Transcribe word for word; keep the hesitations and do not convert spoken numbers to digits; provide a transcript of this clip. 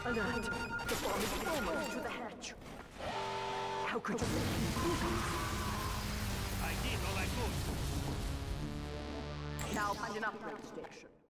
Alert! The bomb is almost to the hatch. How could you let me do this? I did all I could. Now find an upgrade station.